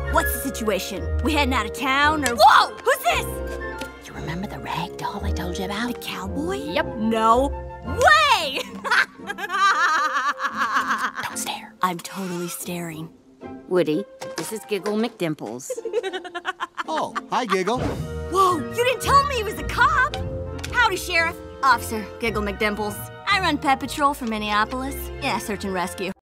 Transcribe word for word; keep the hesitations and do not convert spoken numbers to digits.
What's the situation? We heading out of town or— Whoa! Who's this? You remember the rag doll I told you about? The cowboy? Yep. No way! Don't stare. I'm totally staring. Woody, this is Giggle McDimples. Oh, hi, Giggle. Whoa, you didn't tell me he was a cop. Howdy, Sheriff. Officer Giggle McDimples. I run Pet Patrol for Minneapolis. Yeah, search and rescue.